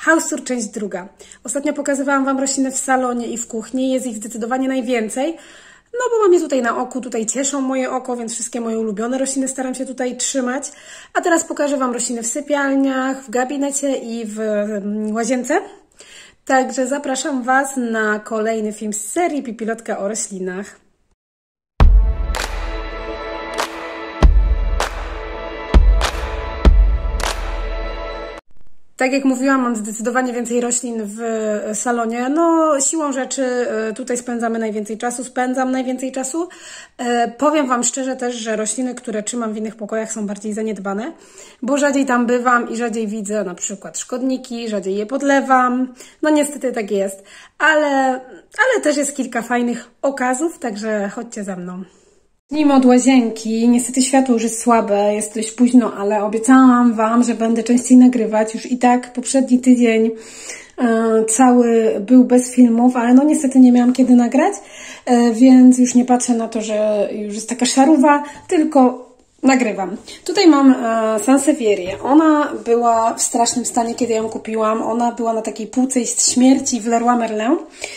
House Tour, część druga. Ostatnio pokazywałam Wam rośliny w salonie i w kuchni. Jest ich zdecydowanie najwięcej. No bo mam je tutaj na oku, tutaj cieszą moje oko, więc wszystkie moje ulubione rośliny staram się tutaj trzymać. A teraz pokażę Wam rośliny w sypialniach, w gabinecie i w łazience. Także zapraszam Was na kolejny film z serii Pipilotka o roślinach. Tak jak mówiłam, mam zdecydowanie więcej roślin w salonie. No, siłą rzeczy tutaj spędzam najwięcej czasu. Powiem Wam szczerze też, że rośliny, które trzymam w innych pokojach, są bardziej zaniedbane, bo rzadziej tam bywam i rzadziej widzę na przykład szkodniki, rzadziej je podlewam. No niestety tak jest, ale też jest kilka fajnych okazów, także chodźcie ze mną. Zacznijmy od łazienki. Niestety światło już jest słabe, jest dość późno, ale obiecałam Wam, że będę częściej nagrywać. Już i tak poprzedni tydzień cały był bez filmów, ale no niestety nie miałam kiedy nagrać, więc już nie patrzę na to, że już jest taka szarówa, tylko nagrywam. Tutaj mam Sansevierię. Ona była w strasznym stanie, kiedy ją kupiłam. Ona była na takiej półce śmierci w Leroy Merlin.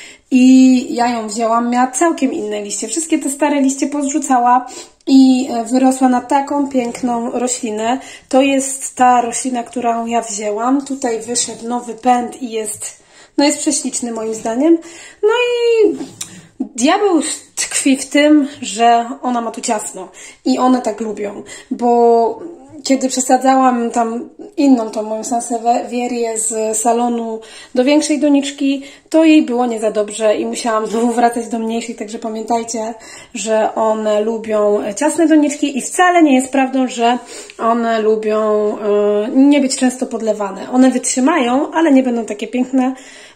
I ja ją wzięłam, miała całkiem inne liście. Wszystkie te stare liście pozrzucała i wyrosła na taką piękną roślinę. To jest ta roślina, którą ja wzięłam. Tutaj wyszedł nowy pęd i jest prześliczny moim zdaniem. No i diabeł tkwi w tym, że ona ma tu ciasno i one tak lubią, bo kiedy przesadzałam tam inną, tą moją Sansevierię z salonu do większej doniczki, to jej było nie za dobrze i musiałam znowu wracać do mniejszej, także pamiętajcie, że one lubią ciasne doniczki i wcale nie jest prawdą, że one lubią nie być często podlewane. One wytrzymają, ale nie będą takie piękne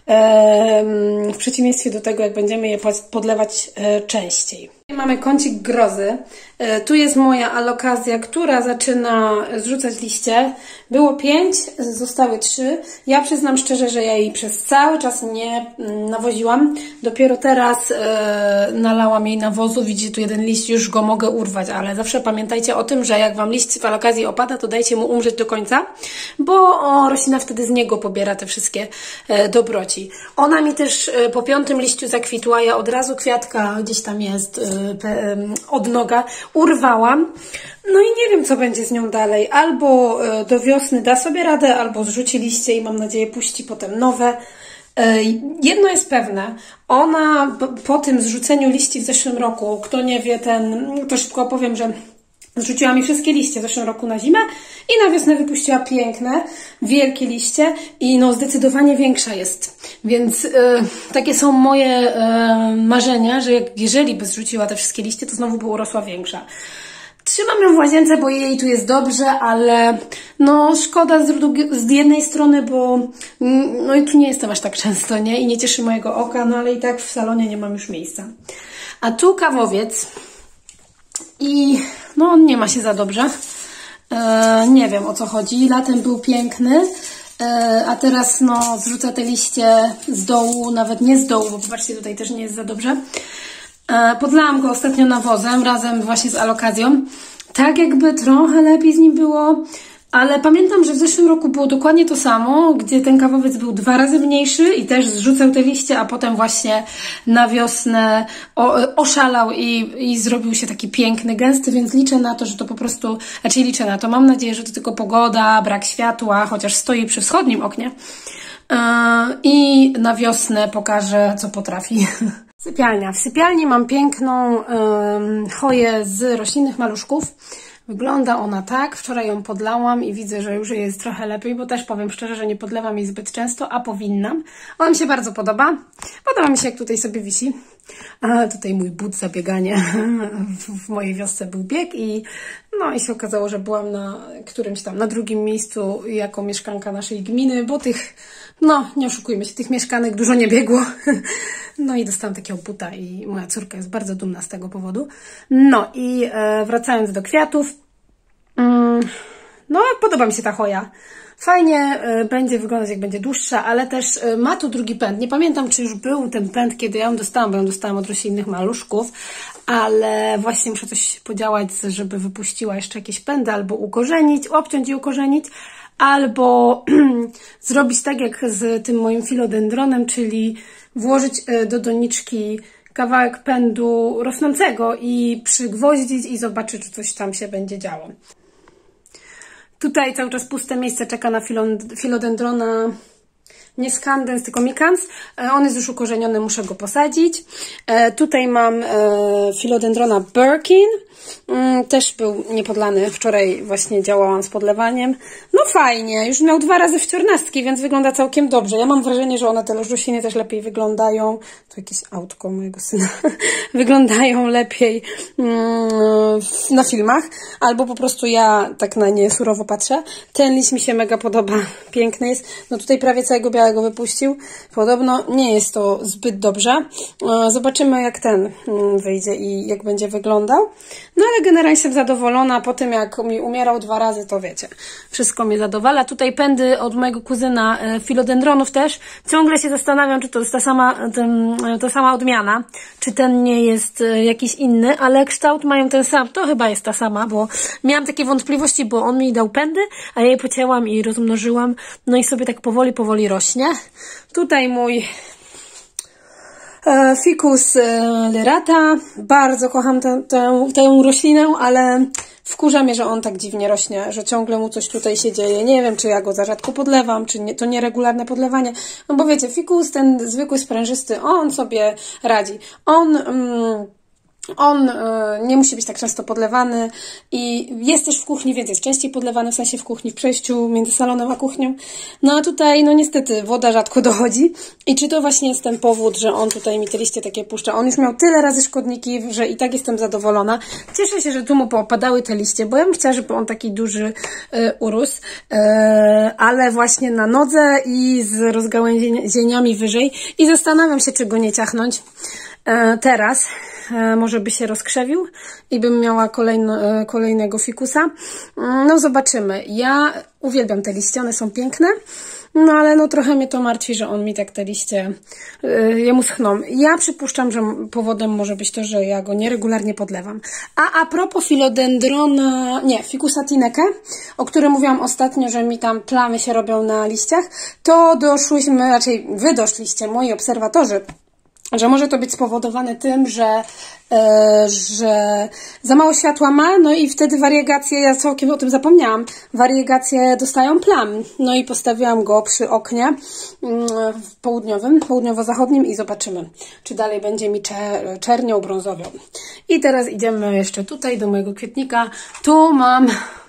w przeciwieństwie do tego, jak będziemy je podlewać częściej. Mamy kącik grozy. Tu jest moja alokazja, która zaczyna zrzucać liście. Było 5, zostały 3. Ja przyznam szczerze, że ja jej przez cały czas nie nawoziłam. Dopiero teraz nalałam jej nawozu. Widzicie, tu jeden liść, już go mogę urwać, ale zawsze pamiętajcie o tym, że jak Wam liść w alokazji opada, to dajcie mu umrzeć do końca, bo roślina wtedy z niego pobiera te wszystkie dobroci. Ona mi też po 5. liściu zakwitła. Ja od razu kwiatka gdzieś tam jest odnoga urwałam. No i nie wiem, co będzie z nią dalej. Albo do wiosny da sobie radę, albo zrzuci liście i mam nadzieję puści potem nowe. Jedno jest pewne, ona po tym zrzuceniu liści w zeszłym roku, kto nie wie, to szybko opowiem, że zrzuciła mi wszystkie liście w zeszłym roku na zimę i na wiosnę wypuściła piękne, wielkie liście i no zdecydowanie większa jest. Więc takie są moje marzenia, że jeżeli by zrzuciła te wszystkie liście, to znowu by urosła większa. Trzymam ją w łazience, bo jej tu jest dobrze, ale no szkoda z jednej strony, bo no i tu nie jestem aż tak często, nie? I nie cieszy mojego oka, no ale i tak w salonie nie mam już miejsca. A tu kawowiec i no on nie ma się za dobrze. Nie wiem, o co chodzi. Latem był piękny, a teraz no zrzuca te liście z dołu, nawet nie z dołu, bo zobaczcie, tutaj też nie jest za dobrze. Podlałam go ostatnio nawozem, razem właśnie z alokazją. Tak jakby trochę lepiej z nim było, ale pamiętam, że w zeszłym roku było dokładnie to samo, gdzie ten kawowiec był 2 razy mniejszy i też zrzucał te liście, a potem właśnie na wiosnę oszalał i zrobił się taki piękny, gęsty, więc liczę na to, że to po prostu, mam nadzieję, że to tylko pogoda, brak światła, chociaż stoi przy wschodnim oknie i na wiosnę pokaże, co potrafi. Sypialnia. W sypialni mam piękną choję z roślinnych maluszków. Wygląda ona tak. Wczoraj ją podlałam i widzę, że już jest trochę lepiej, bo też powiem szczerze, że nie podlewam jej zbyt często, a powinnam. Ona mi się bardzo podoba. Podoba mi się, jak tutaj sobie wisi. A tutaj mój but za bieganie. W mojej wiosce był bieg i się okazało, że byłam na którymś tam, na 2. miejscu jako mieszkanka naszej gminy, bo nie oszukujmy się, tych mieszkanek dużo nie biegło. No i dostałam takiego buta i moja córka jest bardzo dumna z tego powodu. No i wracając do kwiatów, podoba mi się ta choja. Fajnie będzie wyglądać, jak będzie dłuższa, ale też ma tu drugi pęd. Nie pamiętam, czy już był ten pęd, kiedy ja ją dostałam, bo ją dostałam od roślinnych maluszków, ale właśnie muszę coś podziałać, żeby wypuściła jeszcze jakieś pędy albo ukorzenić, obciąć i ukorzenić. albo zrobić tak jak z tym moim filodendronem, czyli włożyć do doniczki kawałek pędu rosnącego i przygwoździć i zobaczyć, czy coś tam się będzie działo. Tutaj cały czas puste miejsce czeka na filodendrona, nie Scandens, tylko Mikans. On jest już ukorzeniony, muszę go posadzić. Tutaj mam filodendrona Birkin. Też był niepodlany. Wczoraj właśnie działałam z podlewaniem. No fajnie, już miał 2 razy wciornastki, więc wygląda całkiem dobrze. Ja mam wrażenie, że one, te rośliny też lepiej wyglądają. To jakieś autko mojego syna. Wyglądają lepiej na filmach. Albo po prostu ja tak na nie surowo patrzę. Ten liść mi się mega podoba. Piękny jest. No tutaj prawie całego białego wypuścił. Podobno nie jest to zbyt dobrze. Zobaczymy, jak ten wyjdzie i jak będzie wyglądał. No ale generalnie jestem zadowolona. Po tym jak mi umierał 2 razy, to wiecie, wszystko mnie zadowala. Tutaj pędy od mojego kuzyna filodendronów też. Ciągle się zastanawiam, czy to jest ta sama odmiana, czy ten nie jest jakiś inny, ale kształt mają ten sam. To chyba jest ta sama, bo miałam takie wątpliwości, bo on mi dał pędy, a ja je pocięłam i rozmnożyłam. No i sobie tak powoli rośnie. Tutaj mój Ficus lyrata. Bardzo kocham tę roślinę, ale wkurza mnie, że on tak dziwnie rośnie, że ciągle mu coś tutaj się dzieje. Nie wiem, czy ja go za rzadko podlewam, czy nie, to nieregularne podlewanie. No bo wiecie, Ficus, ten zwykły sprężysty, on sobie radzi. On nie musi być tak często podlewany i jest też w kuchni, więc jest częściej podlewany, w sensie w kuchni, w przejściu między salonem a kuchnią. No a tutaj, no niestety, woda rzadko dochodzi. I czy to właśnie jest ten powód, że on tutaj mi te liście takie puszcza? On już miał tyle razy szkodniki, że i tak jestem zadowolona. Cieszę się, że tu mu popadały te liście, bo ja bym chciała, żeby on taki duży urósł, ale właśnie na nodze i z rozgałęzieniami wyżej. I zastanawiam się, czy go nie ciachnąć teraz. Może by się rozkrzewił i bym miała kolejnego fikusa. No zobaczymy. Ja uwielbiam te liście, one są piękne, no ale no trochę mnie to martwi, że on mi tak te liście jemu schną. Ja przypuszczam, że powodem może być to, że ja go nieregularnie podlewam. A propos filodendrona, nie, fikusa tineke, o którym mówiłam ostatnio, że mi tam plamy się robią na liściach, to doszłyśmy, raczej wy doszliście, moi obserwatorzy, że może to być spowodowane tym, że za mało światła ma, no i wtedy wariegacje, ja całkiem o tym zapomniałam, wariegacje dostają plam. No i postawiłam go przy oknie południowo-zachodnim i zobaczymy, czy dalej będzie mi czerniał, brązowiał. I teraz idziemy jeszcze tutaj do mojego kwietnika. Tu mam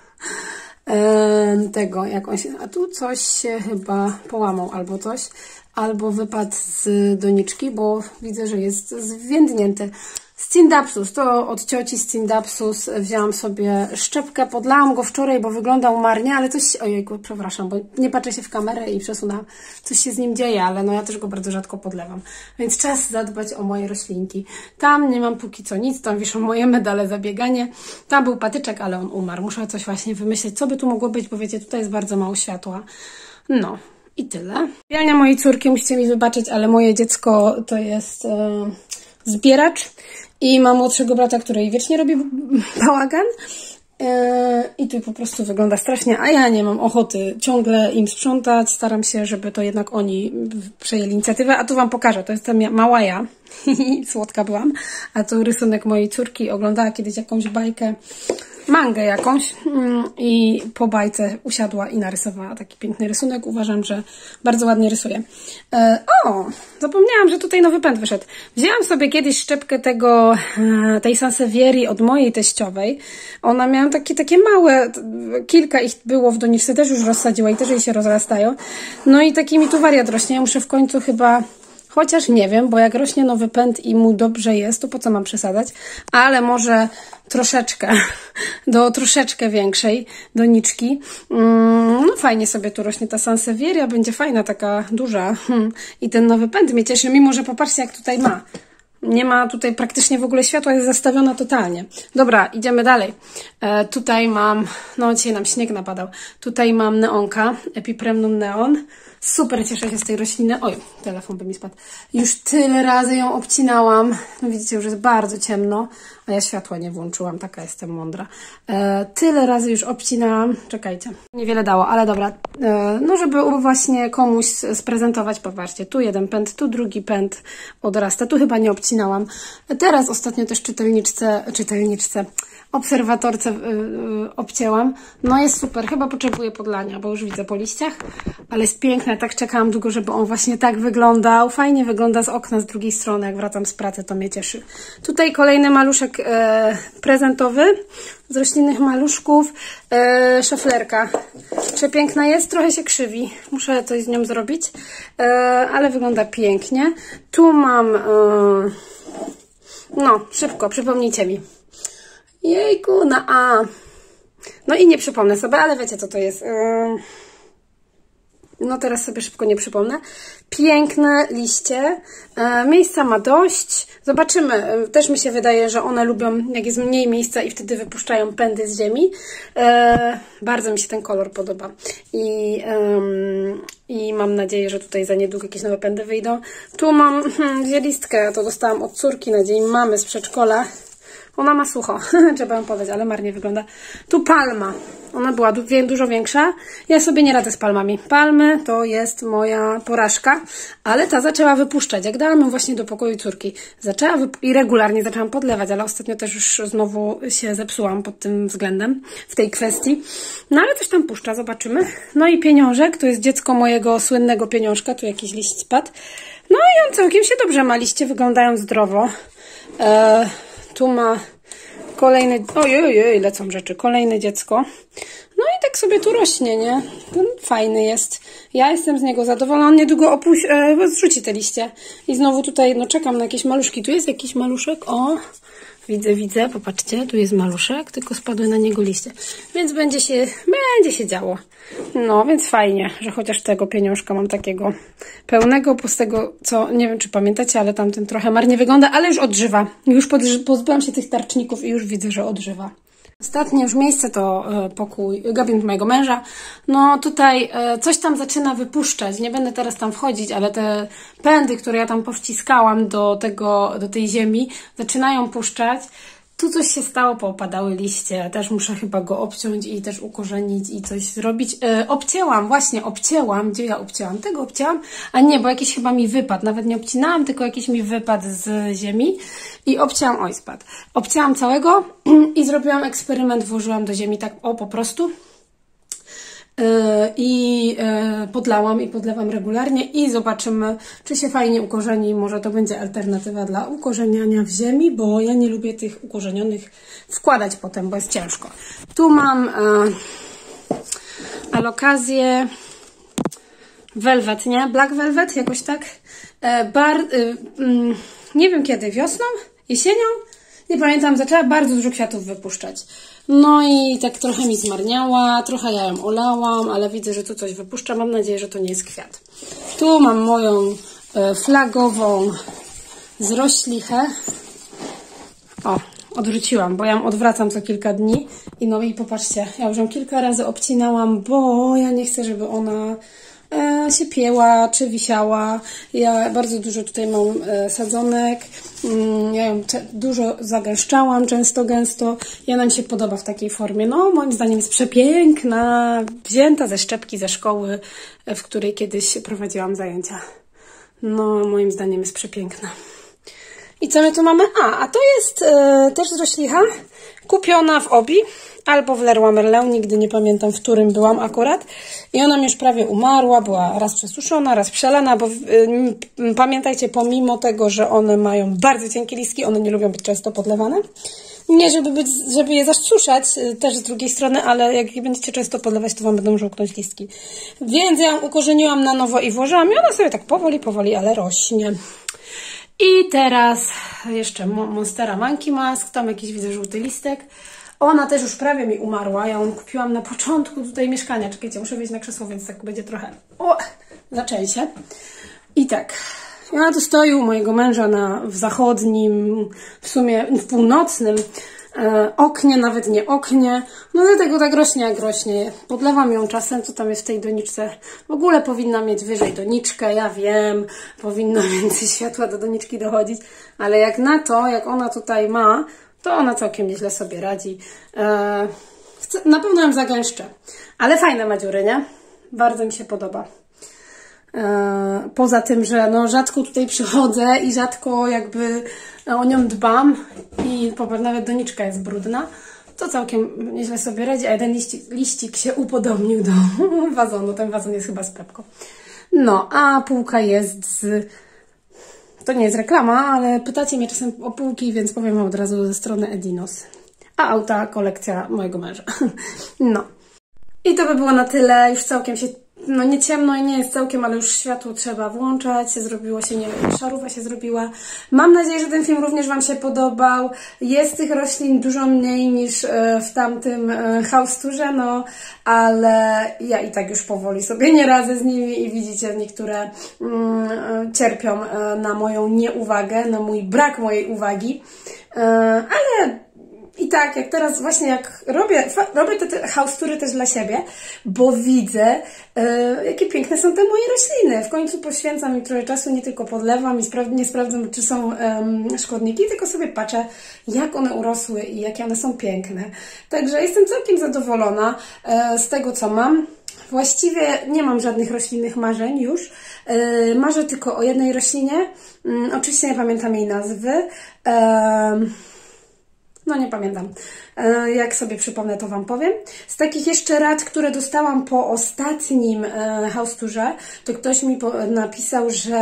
tego, jak on się, a tu coś się chyba połamał albo coś. Albo wypadł z doniczki, bo widzę, że jest zwiędnięty. Scindapsus, to od cioci Scindapsus wzięłam sobie szczepkę, podlałam go wczoraj, bo wyglądał marnie, ale coś, ojejku, przepraszam, bo nie patrzę się w kamerę i przesunęłam, coś się z nim dzieje, ale no ja też go bardzo rzadko podlewam, więc czas zadbać o moje roślinki. Tam nie mam póki co nic, tam wiszą moje medale za bieganie, tam był patyczek, ale on umarł, muszę coś właśnie wymyśleć, co by tu mogło być, bo wiecie, tutaj jest bardzo mało światła, no. I tyle. Sypialnia mojej córki, musicie mi wybaczyć, ale moje dziecko to jest zbieracz i mam młodszego brata, który wiecznie robi bałagan i tu po prostu wygląda strasznie, a ja nie mam ochoty ciągle im sprzątać, staram się, żeby to jednak oni przejęli inicjatywę, a tu wam pokażę, to jest ta mała ja, słodka byłam, a tu rysunek mojej córki, oglądała kiedyś jakąś bajkę, mangę jakąś i po bajce usiadła i narysowała taki piękny rysunek. Uważam, że bardzo ładnie rysuje. O, zapomniałam, że tutaj nowy pęd wyszedł. Wzięłam sobie kiedyś szczepkę tej Sansevierii od mojej teściowej. Ona miała takie małe, kilka ich było w doniczce, też już rozsadziła i też jej się rozrastają. No i taki mi tu wariat rośnie. Ja muszę w końcu chyba... Chociaż nie wiem, bo jak rośnie nowy pęd i mu dobrze jest, to po co mam przesadzać? Ale może troszeczkę, do troszeczkę większej doniczki. No fajnie sobie tu rośnie ta Sansevieria, będzie fajna, taka duża. I ten nowy pęd mnie cieszy, mimo że popatrzcie jak tutaj ma. Nie ma tutaj praktycznie w ogóle światła, jest zastawiona totalnie. Dobra, idziemy dalej. Tutaj mam, no dzisiaj nam śnieg napadał. Tutaj mam neonka, Epipremnum neon. Super cieszę się z tej rośliny. Oj, telefon by mi spadł. Już tyle razy ją obcinałam. No widzicie, już jest bardzo ciemno, a ja światła nie włączyłam, taka jestem mądra. Tyle razy już obcinałam. Czekajcie, niewiele dało, ale dobra. No żeby właśnie komuś sprezentować, popatrzcie, tu jeden pęd, tu drugi pęd odrasta. Tu chyba nie obcinałam. Teraz ostatnio też obserwatorce obcięłam. No jest super, chyba potrzebuję podlania, bo już widzę po liściach, ale jest piękne, tak czekałam długo, żeby on właśnie tak wyglądał. Fajnie wygląda z okna z drugiej strony, jak wracam z pracy, to mnie cieszy. Tutaj kolejny maluszek prezentowy z roślinnych maluszków, szaflerka. Przepiękna jest, trochę się krzywi, muszę coś z nią zrobić, ale wygląda pięknie. Tu mam, no szybko, przypomnijcie mi. Jejku, na A. No i nie przypomnę sobie, ale wiecie co to jest. No teraz sobie szybko nie przypomnę. Piękne liście. Miejsca ma dość. Zobaczymy. Też mi się wydaje, że one lubią, jak jest mniej miejsca i wtedy wypuszczają pędy z ziemi. Bardzo mi się ten kolor podoba. I mam nadzieję, że tutaj za niedługo jakieś nowe pędy wyjdą. Tu mam zielistkę. To dostałam od córki na dzień mamy z przedszkola. Ona ma sucho, trzeba ją podać, ale marnie wygląda. Tu palma. Ona była dużo większa. Ja sobie nie radzę z palmami. Palmy to jest moja porażka, ale ta zaczęła wypuszczać. Jak dałam ją właśnie do pokoju córki, i regularnie zaczęłam podlewać, ale ostatnio też już znowu się zepsułam pod tym względem, w tej kwestii. No ale coś tam puszcza, zobaczymy. No i pieniążek, to jest dziecko mojego słynnego pieniążka, tu jakiś liść spadł. No i on całkiem się dobrze ma, liście wyglądają zdrowo. Tu ma kolejny, ojej, lecą rzeczy, kolejne dziecko. No i tak sobie tu rośnie, nie? Fajny jest. Ja jestem z niego zadowolona. On niedługo zrzuci te liście. I znowu tutaj, no czekam na jakieś maluszki. Tu jest jakiś maluszek, o, widzę, popatrzcie, tu jest maluszek, tylko spadły na niego liście. Więc będzie się działo. No, więc fajnie, że chociaż tego pieniążka mam takiego pełnego, pustego, co nie wiem, czy pamiętacie, ale tamten trochę marnie wygląda, ale już odżywa. Już pozbyłam się tych tarczników i już widzę, że odżywa. Ostatnie już miejsce to gabinet mojego męża. No tutaj coś tam zaczyna wypuszczać. Nie będę teraz tam wchodzić, ale te pędy, które ja tam powciskałam do tej ziemi, zaczynają puszczać. Tu coś się stało, poopadały liście. Też muszę chyba go obciąć i też ukorzenić i coś zrobić. Obcięłam. Gdzie ja obcięłam? Tego obcięłam, a nie, bo jakiś chyba mi wypadł. Nawet nie obcinałam, tylko jakiś mi wypadł z ziemi i obcięłam, spadł. Obcięłam całego i zrobiłam eksperyment, włożyłam do ziemi tak po prostu. Podlałam i podlewam regularnie i zobaczymy, czy się fajnie ukorzeni. Może to będzie alternatywa dla ukorzeniania w ziemi, bo ja nie lubię tych ukorzenionych wkładać potem, bo jest ciężko. Tu mam alokazję velvet, nie? Black velvet, jakoś tak. Nie wiem kiedy, wiosną? Jesienią? Nie pamiętam, zaczęła bardzo dużo kwiatów wypuszczać. No i tak trochę mi zmarniała, trochę ja ją olałam, ale widzę, że tu coś wypuszcza. Mam nadzieję, że to nie jest kwiat. Tu mam moją flagową zroślichę. O, odwróciłam, bo ja ją odwracam co kilka dni. I no i popatrzcie, ja już ją kilka razy obcinałam, bo ja nie chcę, żeby ona się pieła czy wisiała. Ja bardzo dużo tutaj mam sadzonek. Ja ją dużo zagęszczałam, często gęsto. I ona mi się podoba w takiej formie. No, moim zdaniem jest przepiękna. Wzięta ze szczepki ze szkoły, w której kiedyś prowadziłam zajęcia. No, moim zdaniem jest przepiękna. I co my tu mamy? A to jest też zroślicha, kupiona w Obi albo w Leroy Merlin, nigdy nie pamiętam, w którym byłam akurat. I ona mi już prawie umarła, była raz przesuszona, raz przelana, bo pamiętajcie, pomimo tego, że one mają bardzo cienkie listki, one nie lubią być często podlewane. Nie, żeby je zasuszać też z drugiej strony, ale jak je będziecie często podlewać, to Wam będą żółknąć listki. Więc ja ją ukorzeniłam na nowo i włożyłam i ona sobie tak powoli, ale rośnie. I teraz jeszcze Monstera Monkey Mask, tam jakiś widzę żółty listek. Ona też już prawie mi umarła, ja ją kupiłam na początku tutaj mieszkania. Czekajcie, muszę wyjść na krzesło, więc tak będzie trochę zaczęcie. I tak, ona tu stoi u mojego męża w zachodnim, w sumie w północnym oknie, nawet nie oknie. No dlatego tak rośnie jak rośnie. Podlewam ją czasem, co tam jest w tej doniczce. W ogóle powinna mieć wyżej doniczkę, ja wiem. Powinno więcej światła do doniczki dochodzić. Ale jak na to, jak ona tutaj ma, to ona całkiem nieźle sobie radzi. Na pewno ją zagęszczę. Ale fajne ma dziury, nie? Bardzo mi się podoba. Poza tym, że no rzadko tutaj przychodzę i rzadko jakby o nią dbam i nawet doniczka jest brudna, to całkiem nieźle sobie radzi, a jeden liścik się upodobnił do wazonu. Ten wazon jest chyba z Pepko. No, a półka jest z... To nie jest reklama, ale pytacie mnie czasem o półki, więc powiem wam od razu ze strony Edinos. A auta kolekcja mojego męża. No. I to by było na tyle. Już całkiem się... No nie ciemno i nie jest całkiem, ale już światło trzeba włączać. Zrobiło się, nie wiem, szarówa się zrobiła. Mam nadzieję, że ten film również wam się podobał. Jest tych roślin dużo mniej niż w tamtym house tourze, no ale ja i tak już powoli sobie nie radzę z nimi i widzicie, niektóre cierpią na moją nieuwagę, na mój brak mojej uwagi. Ale i tak, jak teraz właśnie jak robię te house toury też dla siebie, bo widzę, jakie piękne są te moje rośliny. W końcu poświęcam im trochę czasu, nie tylko podlewam i nie sprawdzam, czy są szkodniki, tylko sobie patrzę, jak one urosły i jakie one są piękne. Także jestem całkiem zadowolona z tego, co mam. Właściwie nie mam żadnych roślinnych marzeń już. Marzę tylko o jednej roślinie. Oczywiście nie pamiętam jej nazwy. No nie pamiętam. Jak sobie przypomnę, to wam powiem. Z takich jeszcze rad, które dostałam po ostatnim house tourze, to ktoś mi napisał, że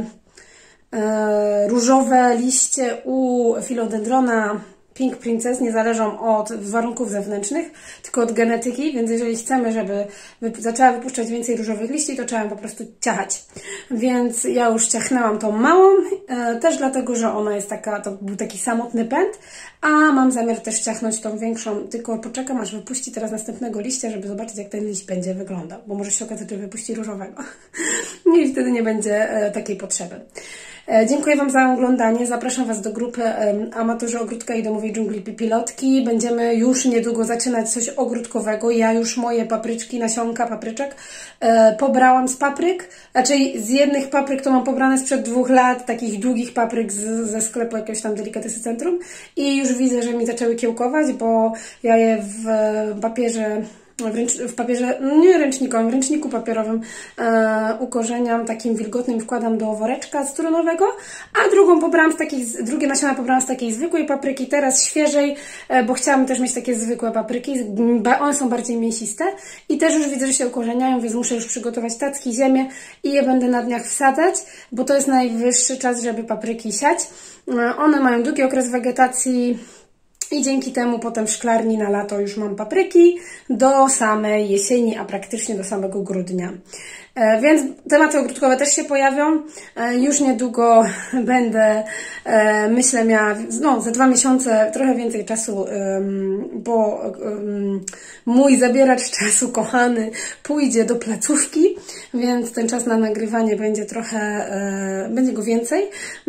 różowe liście u Philodendrona Pink Princess nie zależą od warunków zewnętrznych, tylko od genetyki, więc jeżeli chcemy, żeby zaczęła wypuszczać więcej różowych liści, to trzeba ją po prostu ciachać. Więc ja już ciachnęłam tą małą, też dlatego, że ona jest taka, to był taki samotny pęd, a mam zamiar też ciachnąć tą większą, tylko poczekam, aż wypuści teraz następnego liścia, żeby zobaczyć, jak ten liść będzie wyglądał, bo może się okazać, że wypuści różowego. I wtedy nie będzie takiej potrzeby. Dziękuję wam za oglądanie. Zapraszam was do grupy Amatorzy Ogródka i Domowej Dżungli Pipilotki. Będziemy już niedługo zaczynać coś ogródkowego. Ja już moje papryczki, nasionka papryczek pobrałam z papryk. Raczej z jednych papryk to mam pobrane sprzed 2 lat, takich długich papryk ze sklepu jakiegoś tam Delikatesy Centrum. I już widzę, że mi zaczęły kiełkować, bo ja je w papierze... w papierze, nie ręcznikowym, w ręczniku papierowym ukorzeniam takim wilgotnym i wkładam do woreczka strunowego, a drugie nasiona pobrałam z takiej zwykłej papryki, teraz świeżej, bo chciałam też mieć takie zwykłe papryki, one są bardziej mięsiste i też już widzę, że się ukorzeniają, więc muszę już przygotować tacki, ziemię i je będę na dniach wsadzać, bo to jest najwyższy czas, żeby papryki siać. One mają długi okres wegetacji, i dzięki temu potem w szklarni na lato już mam papryki do samej jesieni, a praktycznie do samego grudnia. Więc tematy ogródkowe też się pojawią. Już niedługo będę, myślę, miała za 2 miesiące trochę więcej czasu, bo mój zabieracz czasu kochany pójdzie do placówki, więc ten czas na nagrywanie będzie będzie go więcej.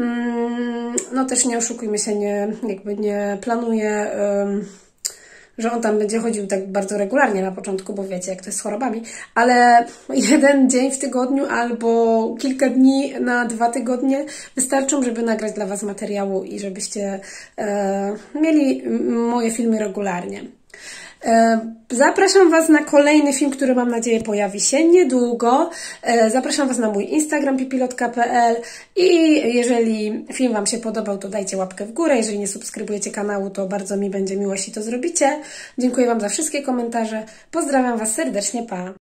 No też nie oszukujmy się, nie planuję, że on tam będzie chodził tak bardzo regularnie na początku, bo wiecie, jak to jest z chorobami, ale 1 dzień w tygodniu albo kilka dni na 2 tygodnie wystarczą, żeby nagrać dla was materiału i żebyście mieli moje filmy regularnie. Zapraszam was na kolejny film, który mam nadzieję pojawi się niedługo. Zapraszam was na mój Instagram pipilotka.pl i jeżeli film wam się podobał, to dajcie łapkę w górę. Jeżeli nie subskrybujecie kanału, to bardzo mi będzie miło, jeśli to zrobicie. Dziękuję wam za wszystkie komentarze. Pozdrawiam was serdecznie, pa!